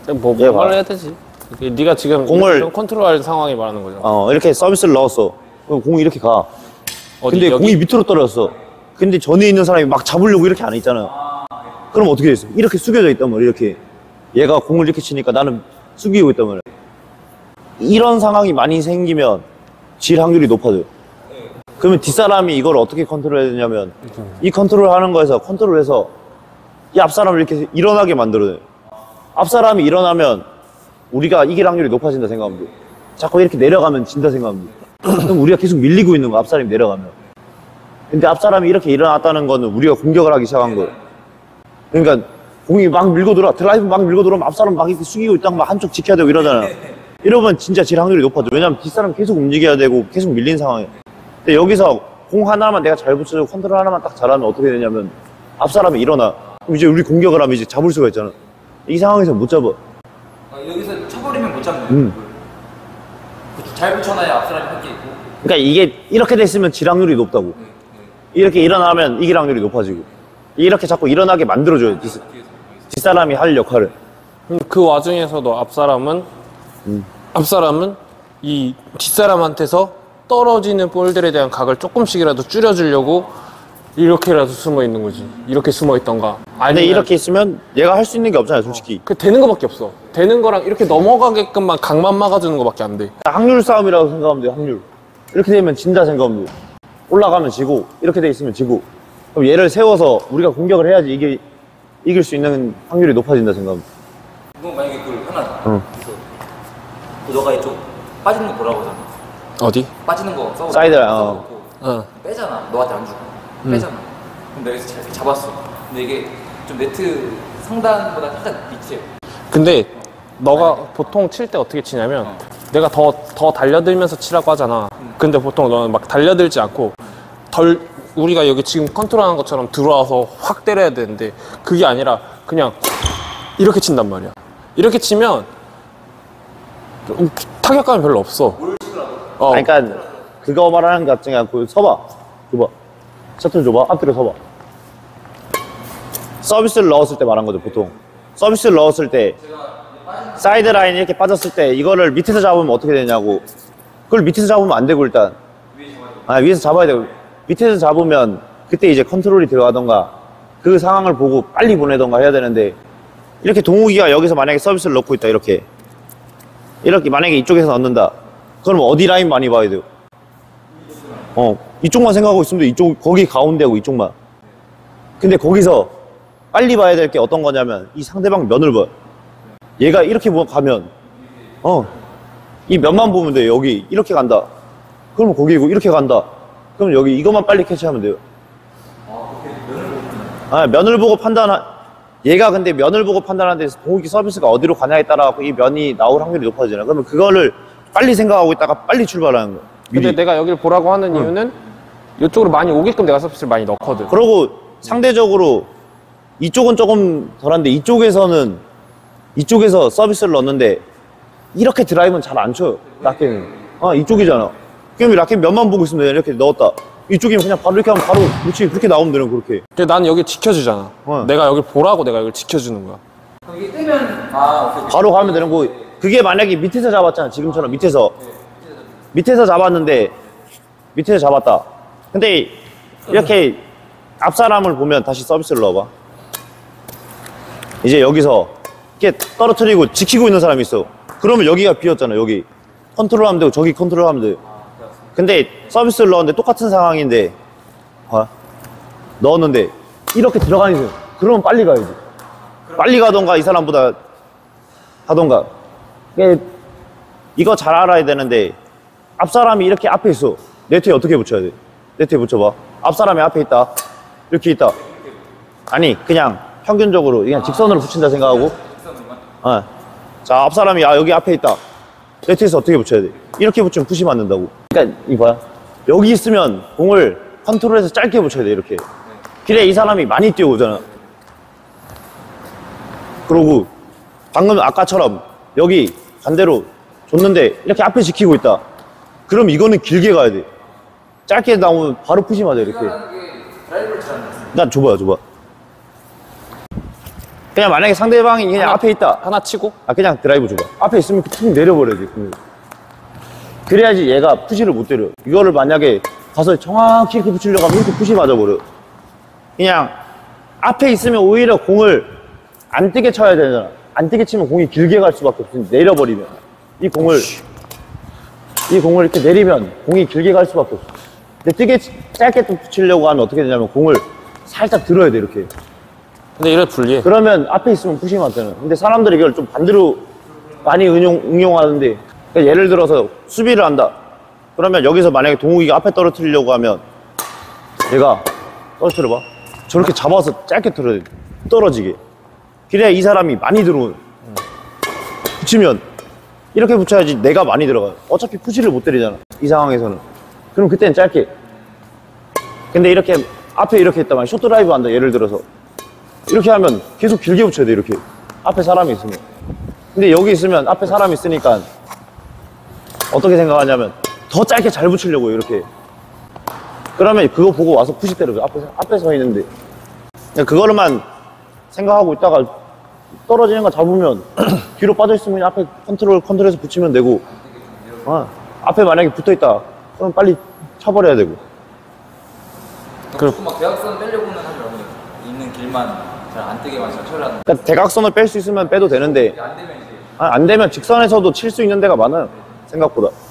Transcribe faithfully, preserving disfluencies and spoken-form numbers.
뭐 뭘 해야 되지? 네가 지금 공을 컨트롤할 상황이 말하는 거죠. 어 이렇게 서비스를 넣었어. 그럼 공이 이렇게 가. 어디, 근데 여기? 공이 밑으로 떨어졌어. 근데 전에 있는 사람이 막 잡으려고 이렇게 안 했잖아. 그럼 어떻게 됐어? 이렇게 숙여져 있단 말이야. 이렇게 얘가 공을 이렇게 치니까 나는 숙이고 있단 말이야. 이런 상황이 많이 생기면 질 확률이 높아져요. 그러면 뒷사람이 이걸 어떻게 컨트롤해야 되냐면 이 컨트롤 하는 거에서 컨트롤해서 이 앞사람을 이렇게 일어나게 만들어요. 앞사람이 일어나면 우리가 이길 확률이 높아진다 생각하면 돼. 자꾸 이렇게 내려가면 진다 생각하면 돼. 그럼 우리가 계속 밀리고 있는 거야, 앞사람이 내려가면. 근데 앞사람이 이렇게 일어났다는 거는 우리가 공격을 하기 시작한 거예요. 그러니까 공이 막 밀고 들어와, 드라이브 막 밀고 들어오면 앞사람 막 이렇게 숙이고 있다가 막 한쪽 지켜야 되고 이러잖아. 이러면 진짜 질 확률이 높아져. 왜냐면 뒷사람 계속 움직여야 되고 계속 밀린 상황이야. 근데 여기서 공 하나만 내가 잘 붙여주고 컨트롤 하나만 딱 잘하면 어떻게 되냐면 앞사람이 일어나. 그럼 이제 우리 공격을 하면 이제 잡을 수가 있잖아. 이 상황에서 못 잡아. 아, 여기서 쳐버리면 못 잡는 음. 거예요. 잘 붙여놔야 앞사람이 함께 있고. 그러니까 이게 이렇게 됐으면 질 확률이 높다고. 이렇게 일어나면 이길 확률이 높아지고. 이렇게 자꾸 일어나게 만들어줘요. 뒷, 뒷사람이 할 역할을. 그 와중에서도 앞사람은 음. 앞사람은 이 뒷사람한테서 떨어지는 볼들에 대한 각을 조금씩이라도 줄여주려고 이렇게라도 숨어 있는 거지. 이렇게 숨어 있던가. 근데 이렇게 있으면 얘가 할 수 있는 게 없잖아요, 솔직히. 그 되는 거밖에 없어. 되는 거랑 이렇게 넘어가게끔만 각만 막아주는 거밖에 안 돼. 확률 싸움이라고 생각하면 돼요, 확률. 이렇게 되면 진다 생각하면 돼요. 올라가면 지고, 이렇게 돼 있으면 지고. 그럼 얘를 세워서 우리가 공격을 해야지 이게 이길 수 있는 확률이 높아진다 생각하면 돼요. 이거 만약에 그걸 하나 응. 그래서 너가 이쪽 빠지는 거 보라고 하잖아. 어디? 빠지는 거 써고 사이드, 어. 어. 빼잖아. 너한테 안 주고 음. 빼잖아. 그럼 내가 여기서 잘 잡았어. 근데 이게 좀 네트 상단보다 살짝 밑이에요. 근데 너가 보통 칠 때 어떻게 치냐면 어. 내가 더, 더 달려들면서 치라고 하잖아. 근데 보통 너는 막 달려들지 않고 덜 우리가 여기 지금 컨트롤하는 것처럼 들어와서 확 때려야 되는데 그게 아니라 그냥 이렇게 친단 말이야. 이렇게 치면 타격감이 별로 없어. 어. 아니, 그러니까 그거 말하는 것 같지 않고 서봐. 줘봐. 셔틀 줘봐. 앞뒤로 서봐. 서비스를 넣었을 때 말한 거죠, 보통. 서비스를 넣었을 때 사이드 라인 이렇게 빠졌을 때 이거를 밑에서 잡으면 어떻게 되냐고. 그걸 밑에서 잡으면 안 되고 일단 아 위에서 잡아야 되고 밑에서 잡으면 그때 이제 컨트롤이 들어가던가 그 상황을 보고 빨리 보내던가 해야 되는데 이렇게 동욱이가 여기서 만약에 서비스를 넣고 있다 이렇게 이렇게 만약에 이쪽에서 넣는다 그럼 어디 라인 많이 봐야 돼요? 어 이쪽만 생각하고 있으면 이쪽 거기 가운데고 이쪽만. 근데 거기서 빨리 봐야 될 게 어떤 거냐면 이 상대방 면을 봐. 얘가 이렇게 가면 어 이 면만 보면 돼요. 여기 이렇게 간다. 그러면 거기고 이렇게 간다. 그럼 여기 이것만 빨리 캐치하면 돼요. 아 면을 보고 판단하 얘가 근데 면을 보고 판단하는데 동욱이 서비스가 어디로 가냐에 따라 이 면이 나올 확률이 높아지잖아. 그러면 그거를 빨리 생각하고 있다가 빨리 출발하는 거야. 근데 내가 여기를 보라고 하는 응. 이유는 이쪽으로 많이 오게끔 내가 서비스를 많이 넣거든. 그러고 상대적으로 이쪽은 조금 덜한데 이쪽에서는 이쪽에서 서비스를 넣었는데 이렇게 드라이브는 잘 안 쳐요. 라켓은 아 이쪽이잖아. 그럼 라켓 면만 보고 있으면 이렇게 넣었다. 이쪽이면 그냥 바로 이렇게 하면 바로 그렇지 그렇게 나오면 되는 그렇게. 근데 나는 여기 지켜주잖아. 어. 내가 여기 보라고 내가 여기 지켜주는 거야. 이게 뜨면 아 오케이. 바로 가면 되는 거. 그게 만약에 밑에서 잡았잖아. 지금처럼 밑에서 밑에서 잡았는데 밑에서 잡았다. 근데 이렇게 앞 사람을 보면 다시 서비스를 넣어봐. 이제 여기서 이렇게 떨어뜨리고 지키고 있는 사람이 있어. 그러면 여기가 비었잖아. 여기 컨트롤하면 되고 저기 컨트롤하면 돼. 근데 서비스를 넣었는데 똑같은 상황인데 봐. 넣었는데 이렇게 들어가는 거야. 그러면 빨리 가야지. 빨리 가던가 이 사람보다 하던가. 이거 잘 알아야 되는데 앞 사람이 이렇게 앞에 있어. 네트에 어떻게 붙여야 돼? 네트에 붙여봐. 앞 사람이 앞에 있다. 이렇게 있다. 아니 그냥 평균적으로 그냥 직선으로 붙인다 생각하고. 어. 자, 앞 사람이 아 여기 앞에 있다. 네트에서 어떻게 붙여야 돼? 이렇게 붙이면 푸시 맞는다고. 그러니까 이거야. 여기 있으면 공을 컨트롤해서 짧게 붙여야 돼 이렇게. 그래 이 사람이 많이 뛰어오잖아. 그러고 방금 아까처럼 여기 반대로 줬는데 이렇게 앞에 지키고 있다. 그럼 이거는 길게 가야 돼. 짧게 나오면 바로 푸시 맞아 이렇게. 난 줘봐요 줘봐. 그냥 만약에 상대방이 그냥 하나- 앞에 있다. 하나 치고 아 그냥 드라이브 줘봐. 앞에 있으면 툭 내려버려야지. 그. 그래야지 얘가 푸시를 못 때려. 이거를 만약에 가서 정확히 이렇게 붙이려고 하면 이렇게 푸시 맞아버려. 그냥 앞에 있으면 오히려 공을 안 뜨게 쳐야 되잖아. 안 뜨게 치면 공이 길게 갈 수밖에 없어. 내려버리면 이 공을 이 공을 이렇게 내리면 공이 길게 갈 수밖에 없어. 근데 뜨게 치- 짧게 또 붙이려고 하면 어떻게 되냐면 공을 살짝 들어야 돼 이렇게. 근데 이래 불리해. 그러면 앞에 있으면 푸시 맞잖아. 근데 사람들이 이걸 좀 반대로 많이 응용, 응용하는데 그러니까 예를 들어서 수비를 한다. 그러면 여기서 만약에 동욱이가 앞에 떨어뜨리려고 하면 얘가 떨어뜨려봐. 저렇게 잡아서 짧게 떨어져, 떨어지게. 그래야 이 사람이 많이 들어오는. 붙이면 이렇게 붙여야지 내가 많이 들어가요. 어차피 푸시를 못 때리잖아. 이 상황에서는. 그럼 그때는 짧게. 근데 이렇게 앞에 이렇게 했다만 숏드라이브 한다. 예를 들어서. 이렇게 하면 계속 길게 붙여야 돼 이렇게 앞에 사람이 있으면. 근데 여기 있으면 앞에 사람이 있으니까 어떻게 생각하냐면 더 짧게 잘 붙이려고 이렇게. 그러면 그거 보고 와서 푸시 때려요. 앞에, 앞에 서 있는데 그냥 그거를만 생각하고 있다가 떨어지는 거 잡으면 뒤로 빠져 있으면 앞에 컨트롤 컨트롤해서 붙이면 되고. 어, 앞에 만약에 붙어있다 그럼 빨리 쳐버려야 되고. 그럼 조금 막 대각선 빼려고는 하면 있는 길만 잘 안 뜨게만 잘 쳐라는. 그러니까 대각선을 뺄 수 있으면 빼도 되는데 안 되면 이제 아, 안 되면 직선에서도 칠 수 있는 데가 많아요 생각보다.